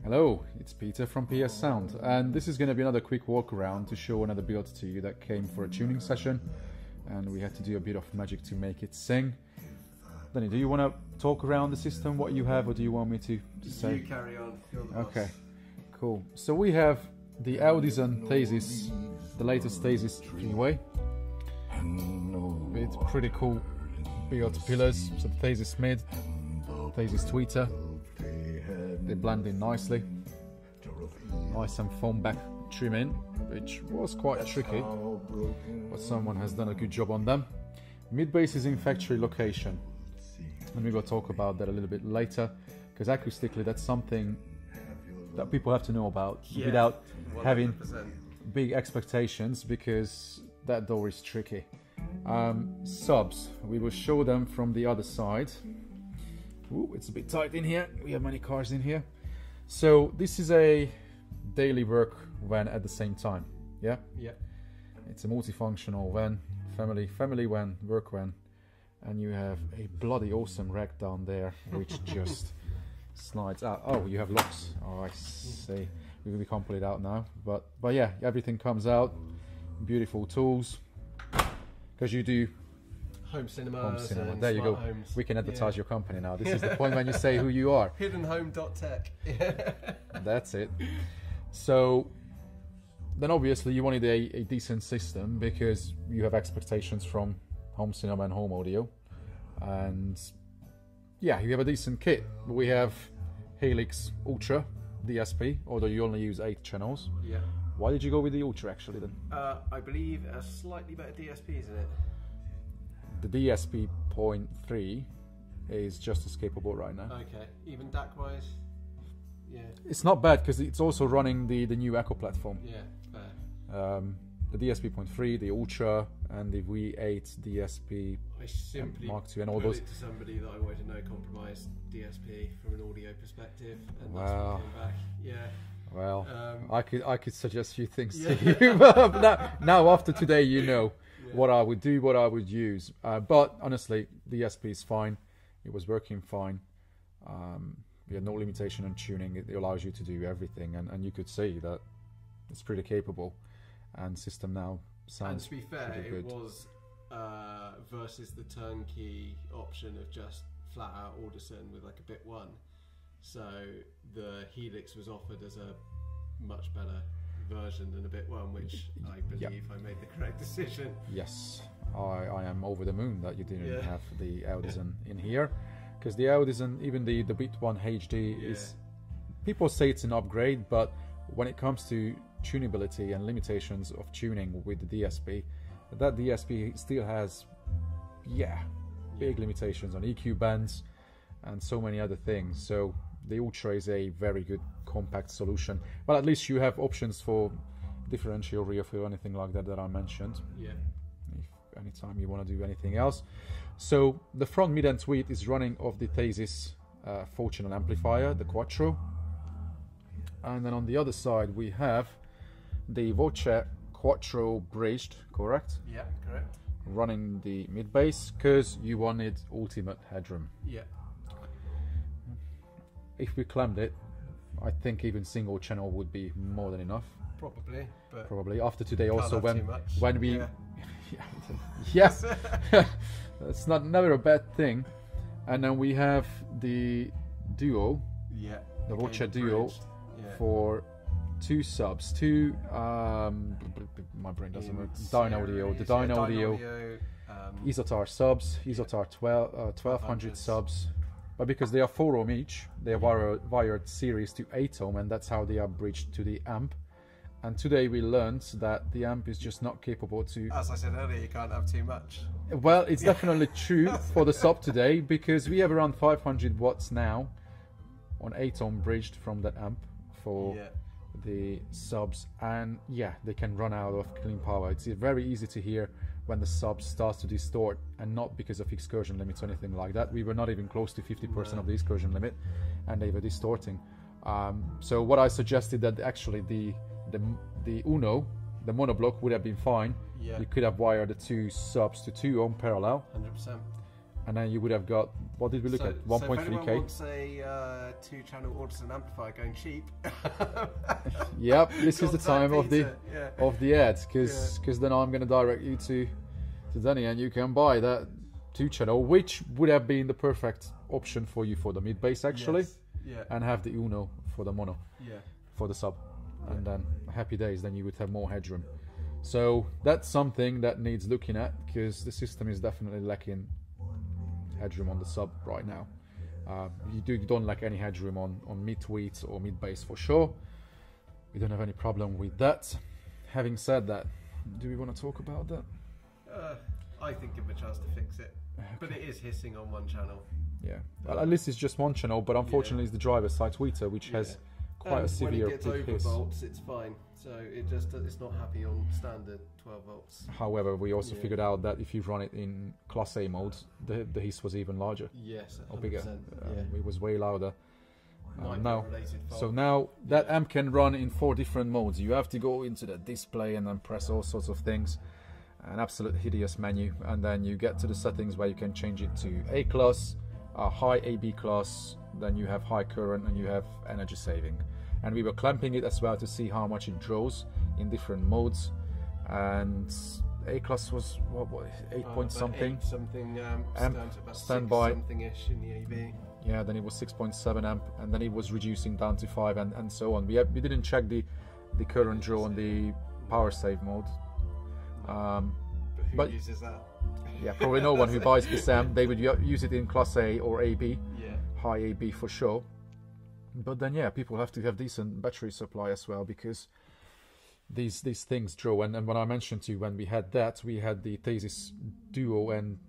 Hello, it's Peter from PS Sound, and this is going to be another quick walk around to show another build to you that came for a tuning session, and we had to do a bit of magic to make it sing. Danny, do you want to talk around the system, what you have, or do you want me to say? You carry on. Okay, cool. So we have the Audison Thesis, the latest Thesis anyway. It's pretty cool build pillars, so the Thesis mid, Thesis tweeter. They blend in nicely. Nice and foam back trim in, which was quite tricky, but someone has done a good job on them. Mid bass is in factory location, and we're going to talk about that a little bit later, because acoustically that's something that people have to know about without 100%. Having big expectations, because that door is tricky. Subs, we will show them from the other side. Ooh, it's a bit tight in here. We have many cars in here. So this is a daily work van at the same time. Yeah? Yeah. It's a multifunctional van, family van, work van. And you have a bloody awesome rack down there, which just slides out. Oh, you have locks. Oh, I see. We can't pull it out now. But yeah, everything comes out. Beautiful tools. Because you do home cinema. There you go. Homes. We can advertise your company now. This is the point when you say who you are. Hiddenhome.tech. That's it. So then obviously you wanted a decent system, because you have expectations from home cinema and home audio. And yeah, you have a decent kit. We have Helix Ultra DSP, although you only use 8 channels. Yeah. Why did you go with the Ultra actually then? I believe a slightly better DSP, isn't it? The DSP 0.3 is just as capable right now. Okay, even DAC wise, yeah. It's not bad, because it's also running the new Echo platform. Yeah, fair. The DSP 0.3, the Ultra, and the V8 DSP Mark II, and all those. To somebody that I wanted to know compromised DSP from an audio perspective, and wow. that's what came back. Yeah. Well, I could suggest a few things to you. But now after today, you know. Yeah. What I would do, what I would use, but honestly, the DSP is fine. It was working fine. We had no limitation on tuning. It allows you to do everything, and you could see that it's pretty capable. And system now sounds. And to be fair, good. It was versus the turnkey option of just flat out Audison with like a bit one. So the Helix was offered as a much better version than a bit one, which I believe I made the correct decision. Yes, I am over the moon that you didn't have the Audison in here, because the Audison, even the bit one HD is, people say it's an upgrade, but when it comes to tunability and limitations of tuning with the DSP, that DSP still has big limitations on EQ bands and so many other things. So the Ultra is a very good compact solution. Well, at least you have options for differential refill, anything like that I mentioned. Yeah. If anytime you want to do anything else. So the front mid and tweet is running off the Thesis 4-channel amplifier, the Quattro. And then on the other side we have the Voce Quattro bridged, correct? Yeah, correct. Running the mid bass, because you wanted ultimate headroom. Yeah. If we clamped it, I think even single channel would be more than enough. Probably, but probably after today also when we yes, that's never a bad thing. And then we have the Duo, the Voce Duo, for 2 subs, 2 my brain doesn't work. Dynaudio, the Dynaudio, Isotar subs, Isotar 1200 subs. But because they are 4 ohm each, they are wired series to 8 ohm, and that's how they are bridged to the amp. And today we learned that the amp is just not capable to... As I said earlier, you can't have too much. Well, it's definitely true for the sub today, because we have around 500 watts now on 8 ohm bridged from that amp for the subs. And they can run out of clean power. It's very easy to hear when the sub starts to distort, and not because of excursion limits or anything like that. We were not even close to 50% of the excursion limit, and they were distorting. So what I suggested, that actually the Uno, the monoblock, would have been fine. You could have wired the 2 subs to 2 ohm parallel. 100%. And then you would have got, what did we look at? So if anyone 1.3K. wants a 2-channel Audison amplifier going cheap, Yep, this is the time of the Peter, yeah. of the ads, because then I'm going to direct you to Danny, and you can buy that 2-channel, which would have been the perfect option for you for the mid bass actually, Yes. Yeah. and have the Uno for the mono, Yeah. for the sub, and then happy days. Then you would have more headroom. So that's something that needs looking at, because the system is definitely lacking headroom on the sub right now. You don't lack any headroom on mid tweets or mid bass for sure. We don't have any problem with that. Having said that, do we want to talk about that? I think give him a chance to fix it, but it is hissing on one channel. Yeah, well, at least it's just one channel, but unfortunately it's the driver's side tweeter, which has quite a severe when it gets big over hiss. volts, it's fine. So it's not happy on standard 12 volts. However, we also Yeah. figured out that if you run it in Class A mode, the hiss was even larger Yes, 100%. or bigger. Yeah. It was way louder. Now, Micro-related fault. so now that amp can run in 4 different modes. You have to go into the display and then press all sorts of things. An absolute hideous menu, and then you get to the settings where you can change it to A class, high AB class, then you have high current, and you have energy saving. And we were clamping it as well to see how much it draws in different modes. And A class was what 8 point about something. 8 something Amp, down to about standby. 6 something-ish in the AB. Yeah, then it was 6.7 amp, and then it was reducing down to 5, and so on. We didn't check the current draw on the power save mode. But who uses that? Yeah, probably no one who buys this amp. They would use it in Class A or AB, Yeah. high AB for sure. But then, yeah, people have to have decent battery supply as well, because these things draw. And when I mentioned to you, when we had that, we had the Thesis Duo and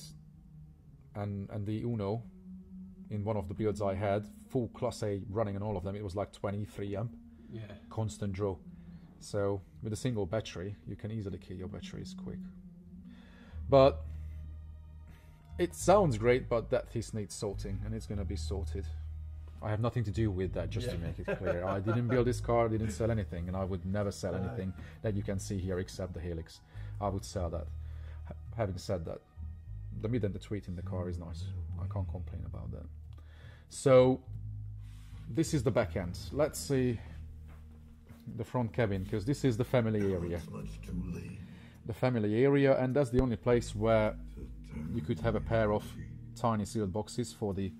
the Uno in one of the builds I had, full Class A running and all of them. It was like 23 amp, Yeah. constant draw. So with a single battery, you can easily kill your batteries quick. But it sounds great, but that hiss needs sorting, and it's going to be sorted. I have nothing to do with that, just to make it clear. I didn't build this car, I didn't sell anything, and I would never sell anything that you can see here except the Helix. I would sell that. Having said that, the mid and the tweet in the car is nice. I can't complain about that. So this is the back end. Let's see the front cabin, because this is the family area. The family area, and that's the only place where you could have a pair of tiny sealed boxes for the,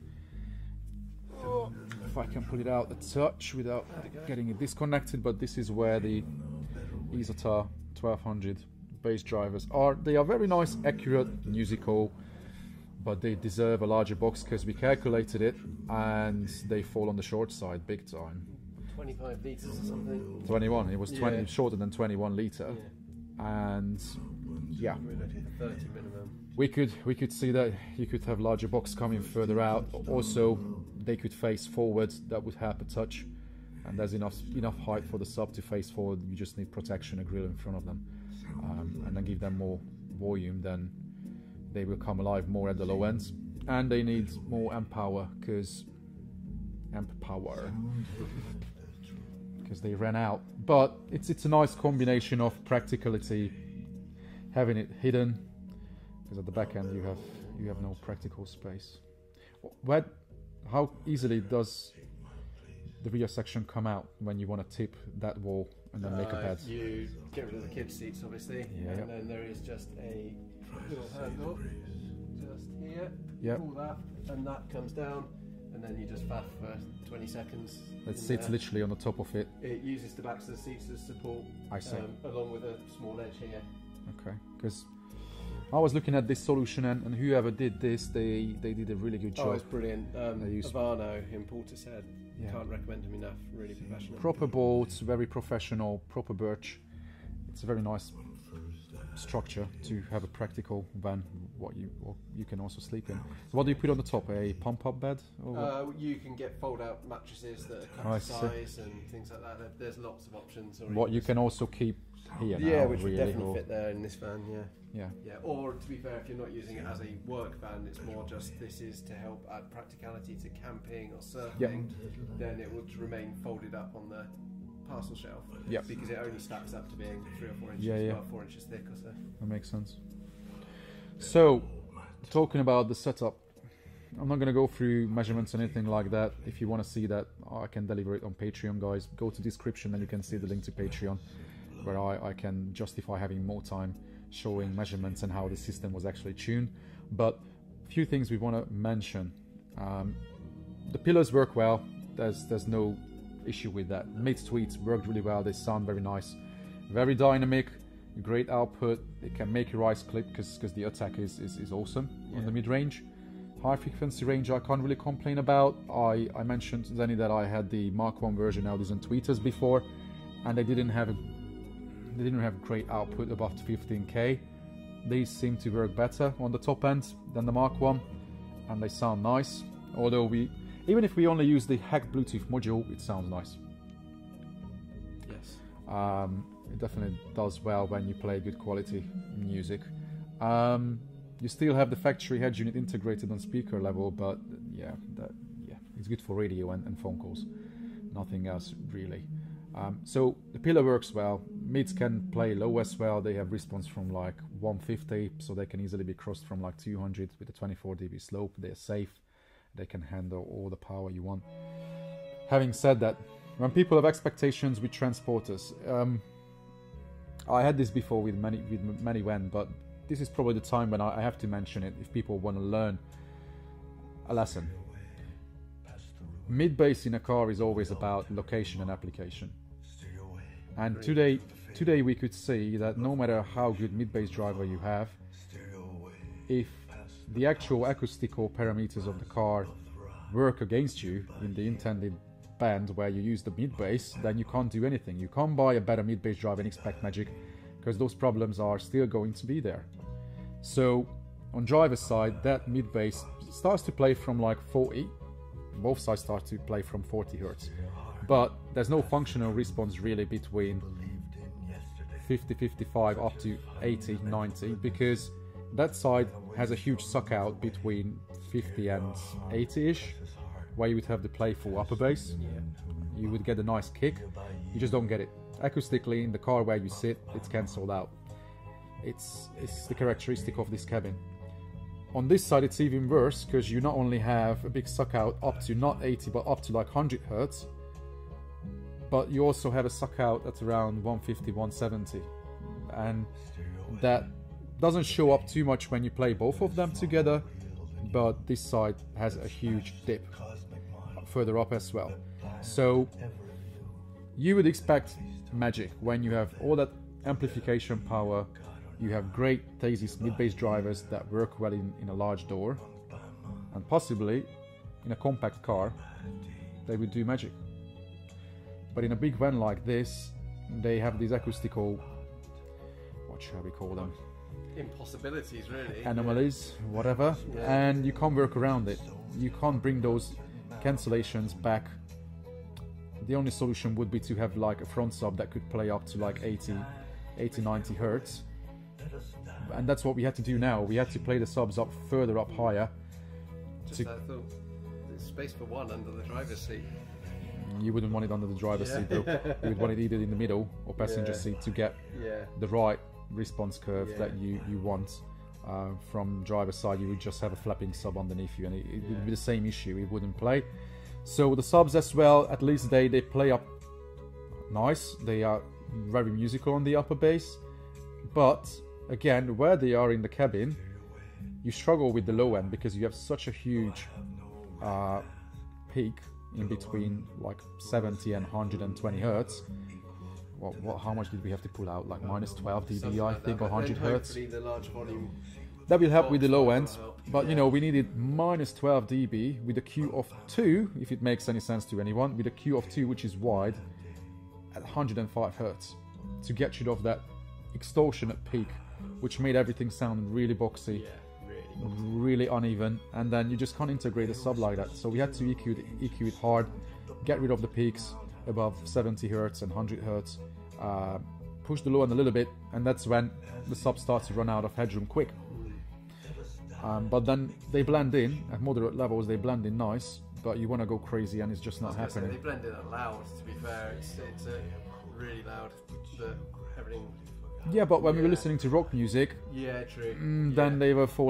if I can pull it out a touch without getting it disconnected, but this is where the Isotar 1200 bass drivers are. They are very nice, accurate, musical, but they deserve a larger box, because we calculated it and they fall on the short side big time. 25 litres or something. 21, it was 20, Yeah. shorter than 21 litre. And yeah, We're looking at 30 minimum. we could see that you could have larger box coming further out. Also, they could face forward. That would help a touch, and there's enough height for the sub to face forward. You just need protection, a grill in front of them, and then give them more volume. Then they will come alive more at the low ends, and they need more amp power, because they ran out. But it's a nice combination of practicality, having it hidden, because at the back end you have no practical space. How easily does the rear section come out when you want to tip that wall and then make a bed? You get rid of the kids' seats, obviously, Yeah. and then there is just a little handle just here. Yep. Pull that, and that comes down, and then you just faff for 20 seconds. It in sits there. literally on the top of it. It uses the backs of the seats as support, I see. along with a small edge here. Okay, because I was looking at this solution, and whoever did this, they did a really good Oh, job. it's brilliant. They use- Ivano in Portishead. Yeah. Can't recommend him enough. Really professional. Proper bolts, very professional, proper birch. It's a very nice structure to have a practical van, what you can also sleep in. So what do you put on the top? A pump-up bed? Or what? You can get fold-out mattresses that are cut I to see. size and things like that. There's lots of options. Or What you can also keep here now, yeah, which really, would definitely or- fit there in this van. Yeah. yeah. Yeah, or to be fair, if you're not using it as a work van, it's more just this is to help add practicality to camping or surfing, then it would remain folded up on the parcel shelf. Yep. Because it only stacks up to being 3 or 4 inches, Yeah, yeah. well, 4 inches thick or so. That makes sense. So talking about the setup, I'm not going to go through measurements or anything like that. If you want to see that, I can deliver it on Patreon, guys. Go to description and you can see the link to Patreon, where I can justify having more time showing measurements and how the system was actually tuned. But a few things we want to mention. The pillars work well. There's no issue with that. Mid-tweets worked really well. They sound very nice, very dynamic, great output. It can make your eyes click because the attack is awesome on the mid-range. High frequency range I can't really complain about. I mentioned to Danny that I had the Mark 1 version out on tweeters before, and they didn't have great output above 15k. These seem to work better on the top end than the Mark 1, and they sound nice. Although even if we only use the hacked Bluetooth module, it sounds nice. Yes. It definitely does well when you play good quality music. You still have the factory head unit integrated on speaker level, but yeah, it's good for radio and phone calls. Nothing else really. So the pillar works well. Mids can play low as well. They have response from like 150, so they can easily be crossed from like 200 with a 24 dB slope. They're safe. They can handle all the power you want. Having said that, when people have expectations with transporters, I had this before with many WEN, but this is probably the time when I have to mention it if people want to learn a lesson. Mid-bass in a car is always about location and application. And today we could see that no matter how good mid-bass driver you have, if the actual acoustical parameters of the car work against you in the intended band where you use the mid-bass, then you can't do anything. You can't buy a better mid-bass driver and expect magic, because those problems are still going to be there. So on driver's side, that mid-bass starts to play from like 40. Both sides start to play from 40 Hertz. But there's no functional response really between 50, 55 up to 80, 90, because that side has a huge suck out between 50 and 80-ish, where you would have the playful upper bass. You would get a nice kick. You just don't get it. Acoustically, in the car where you sit, it's cancelled out. It's the characteristic of this cabin. On this side, it's even worse, because you not only have a big suck out up to not 80, but up to like 100 Hertz, but you also have a suck out at around 150, 170. And that doesn't show up too much when you play both of them together, but this side has a huge dip further up as well. So you would expect magic when you have all that amplification power. You have great Thasis mid-bass drivers that work well in a large door, and possibly in a compact car they would do magic. But in a big van like this, they have these acoustical, what shall we call them? Impossibilities, really. Anomalies, whatever, and you can't work around it. You can't bring those cancellations back. The only solution would be to have like a front sub that could play up to like 80, 90 Hertz. And that's what we had to do now. We had to play the subs up further up higher. Just I thought there's space for one under the driver's seat. You wouldn't want it under the driver's seat though. You would want it either in the middle or passenger seat to get the right response curve that you want. From driver's side, you would just have a flapping sub underneath you, and it would be the same issue. It wouldn't play. So the subs as well, at least they play up nice. They are very musical on the upper bass, but again, where they are in the cabin, you struggle with the low end because you have such a huge peak in between like 70 and 120 Hertz. Well, how much did we have to pull out? Like minus 12 dB, I think, or 100 Hertz. The large volume that will help with the low end, but you know, we needed minus 12 dB with a Q of 2, if it makes any sense to anyone, with a Q of 2 which is wide at 105 Hertz to get rid of that extortionate peak, which made everything sound really boxy, really uneven, and then you just can't integrate a sub like that. So we had to EQ it hard, get rid of the peaks above 70 Hertz and 100 Hertz, push the low end a little bit, and that's when the sub starts to run out of headroom quick. But then they blend in at moderate levels, they blend in nice, but you want to go crazy and it's just not happening. They blend in loud, to be fair. It's really loud, but everything. Yeah, but when we were listening to rock music, true. Then they were falling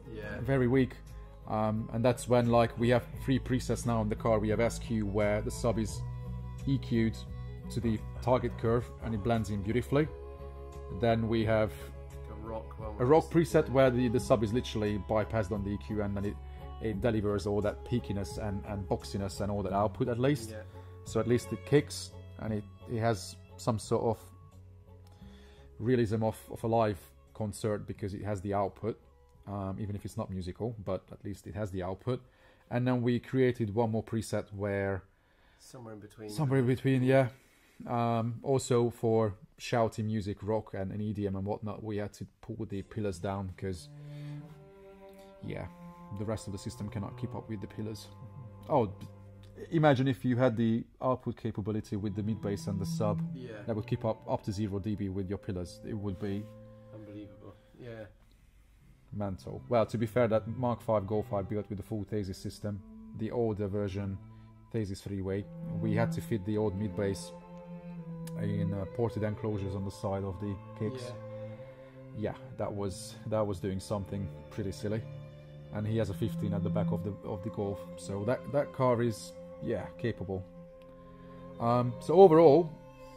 Yeah. very weak. And that's when, like, we have 3 presets now in the car. We have SQ, where the sub is EQ'd to the target curve and it blends in beautifully. Then we have a rock preset where the sub is literally bypassed on the EQ, and then it delivers all that peakiness and boxiness and all that output at least. Yeah. So at least it kicks, and it has some sort of realism of a live concert, because it has the output, even if it's not musical, but at least it has the output. And then we created one more preset where somewhere in between, yeah. Also for shouty music, rock and EDM and whatnot, we had to pull the pillars down, because yeah, the rest of the system cannot keep up with the pillars. Oh, imagine if you had the output capability with the mid bass and the sub, that would keep up to 0 dB with your pillars. It would be unbelievable. Yeah, mental. Well, to be fair, that Mark V Go 5 built with the full Thesis system, the older version Thesis 3-way, we had to fit the old mid bass in ported enclosures on the side of the kicks. Yeah, that was doing something pretty silly. And he has a 15 at the back of the Golf, so that car is, yeah, capable. So overall,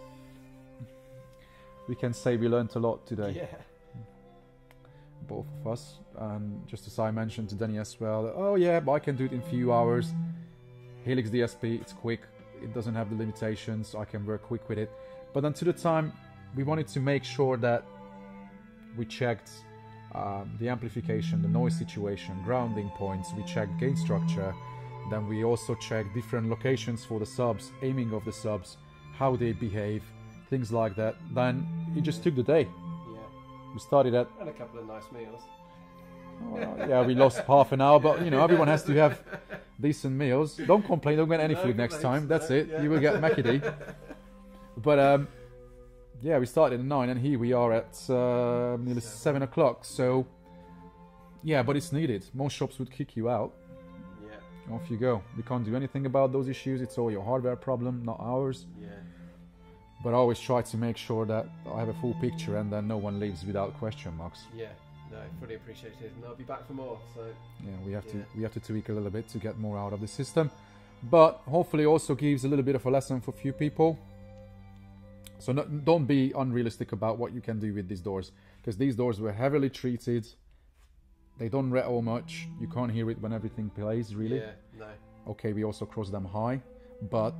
we can say we learned a lot today. Yeah. Both of us. And just as I mentioned to Danny as well, oh yeah, I can do it in a few hours. Helix DSP, it's quick, it doesn't have the limitations, I can work quick with it. But until the time, we wanted to make sure that we checked the amplification, the noise situation, grounding points, we checked gain structure, then we also checked different locations for the subs, aiming of the subs, how they behave, things like that. Then it just took the day. Yeah. We started at... And a couple of nice meals. Well, yeah, we lost half an hour, but you know, everyone has to have decent meals. Don't complain, don't get any food next time. That's it. Yeah. You will get Macadee. But yeah, we started at 9 and here we are at nearly 7 o'clock. So yeah, but it's needed. Most shops would kick you out. Yeah. Off you go. We can't do anything about those issues. It's all your hardware problem, not ours. Yeah. But I always try to make sure that I have a full picture and then no one leaves without question marks. Yeah. No, fully appreciated, and I'll be back for more. So yeah, we have to tweak a little bit to get more out of the system, but hopefully also gives a little bit of a lesson for few people. So don't be unrealistic about what you can do with these doors, because these doors were heavily treated. They don't rattle much. You can't hear it when everything plays, really. Yeah, no. Okay, we also cross them high, but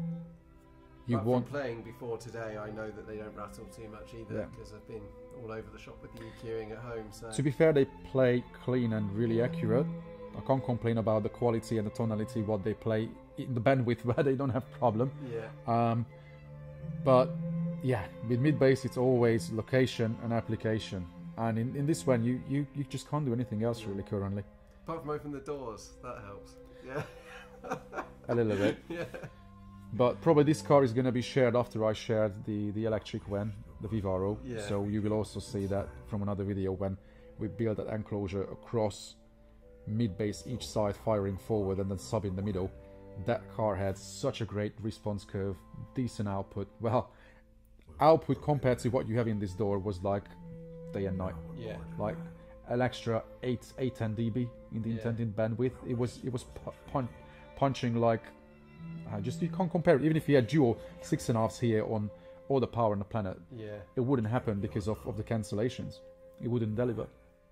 from playing before today, I know that they don't rattle too much either, because I've been all over the shop with the EQing at home. So to be fair, they play clean and really accurate. I can't complain about the quality and the tonality what they play in the bandwidth where they don't have problem. Yeah. But yeah, with mid bass it's always location and application, and in this one you just can't do anything else really currently. Apart from open the doors, that helps. Yeah. A little bit. Yeah. But probably this car is going to be shared after I shared the electric one, the Vivaro. Yeah. So you will also see that from another video when we build that enclosure across mid bass each side, firing forward and then sub in the middle. That car had such a great response curve, decent output. Well, output compared to what you have in this door was like day and night. Yeah. Like an extra 8-10 dB in the intended bandwidth. It was punching like just you can't compare it. Even if you had dual 6.5s here on all the power on the planet, it wouldn't happen because of the cancellations. It wouldn't deliver.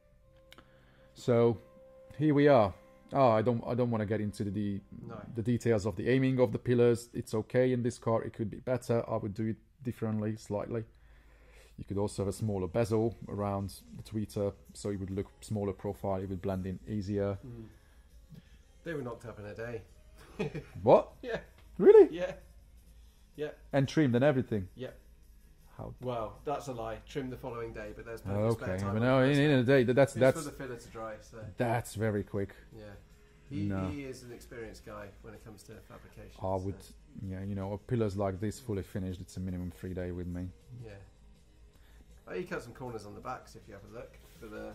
So here we are. I don't want to get into the details of the aiming of the pillars. It's okay in this car. It could be better. I would do it differently, slightly. You could also have a smaller bezel around the tweeter, so it would look smaller profile. It would blend in easier. They were knocked up in a day. What? Yeah. Really? Yeah. Yeah. And trimmed and everything. Yeah. How? Well, that's a lie. Trimmed the following day, but there's plenty of spare okay. time. But no, in a day, that's for the filler to dry. So that's very quick. Yeah. He is an experienced guy when it comes to fabrication. I would, yeah, you know, pillars like this fully finished, it's a minimum 3 day with me. Yeah. Oh, you cut some corners on the backs if you have a look for the.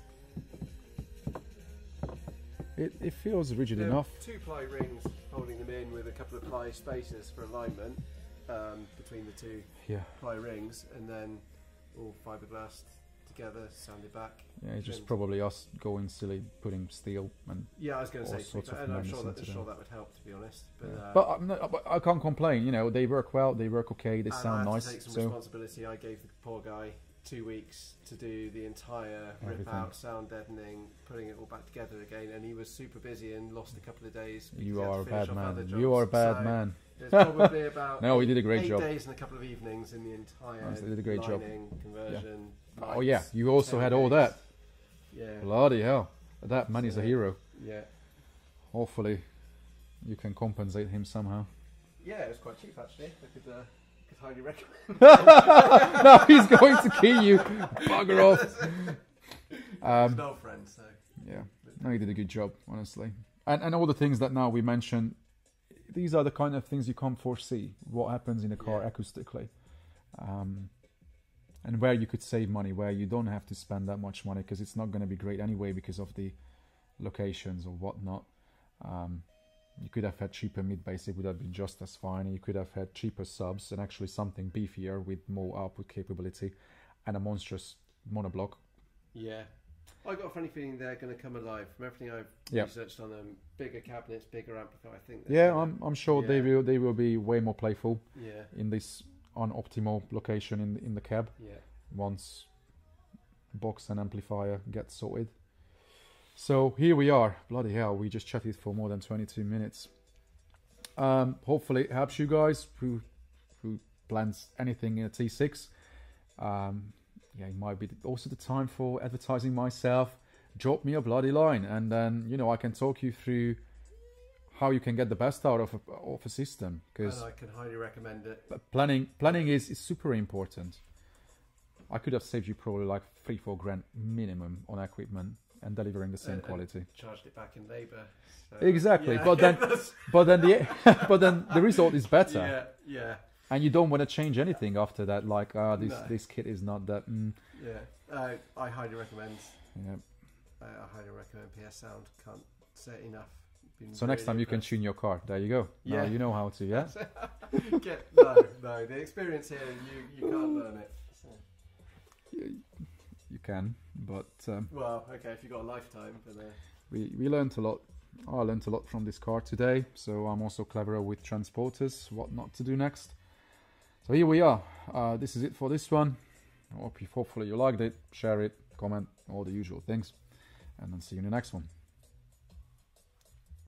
It feels rigid enough. 2-ply rings holding them in with a couple of ply spacers for alignment between the two ply rings, and then all fiberglass together, sanded back. Yeah, it's just trimmed. probably us going silly, putting steel and. Yeah, I was going to all say, sorts of and I'm madness sure into them. that would help, to be honest. But, But, but I can't complain. You know, they work well. They work okay. They and sound I have nice. to take some So responsibility. I gave the poor guy 2 weeks to do the entire rip Everything. out, sound deadening, putting it all back together again, and he was super busy and lost a couple of days. because you he had to are a finish bad off other man. jobs. You are a bad So man. There's probably about No, he did a great 8 job. days and a couple of evenings in the entire Honestly, he did a great job. lining, conversion. Oh lights, yeah, you also had all tailgates. that. Yeah, Bloody hell. That man is a Yeah. hero. yeah, Hopefully, you can compensate him somehow. yeah. It was quite cheap actually. I could highly recommend. No, he's going to kill you. Bugger off. He's an old friend, so Yeah, no, he did a good job, honestly. And all the things that now we mentioned, these are the kind of things you can't foresee. What happens in a car Yeah. acoustically. And where you could save money, where you don't have to spend that much money, because it's not going to be great anyway because of the locations or whatnot. You could have had cheaper mid-bass, it would have been just as fine. You could have had cheaper subs and actually something beefier with more output capability and a monstrous monoblock. yeah. I got a funny feeling they're going to come alive from everything I've Yeah. researched on them. Bigger cabinets, bigger amplifier. I think. Yeah, I'm sure Yeah. they will be way more playful Yeah, in this unoptimal location in the cab yeah. once box and amplifier get sorted. So here we are. Bloody hell, we just chatted for more than 22 minutes. Hopefully it helps you guys who plans anything in a T6. Yeah, it might be also the time for advertising myself. Drop me a bloody line, and then I can talk you through how you can get the best out of a system, because And I can highly recommend it. planning is super important. I could have saved you probably like 3-4 grand minimum on equipment and delivering the same And quality. charged it back in labour. So, Exactly, yeah. but then but then the result is better, Yeah, yeah, and you don't want to change anything after that. Like, this No. this kit is not that. yeah. I highly recommend. Yeah. I highly recommend PS Sound. Can't say it enough. Been So next really time you can impressed. tune your car. There you go. Now Yeah. you know how to. Yeah. No. The experience here, you can't learn it. So. You can, but Well, okay, if you've got a lifetime, but we learned a lot. I learned a lot from this car today, so I'm also cleverer with transporters, what not to do next. So here we are. This is it for this one. Hopefully you liked it. Share it, comment, all the usual things, and then see you in the next one.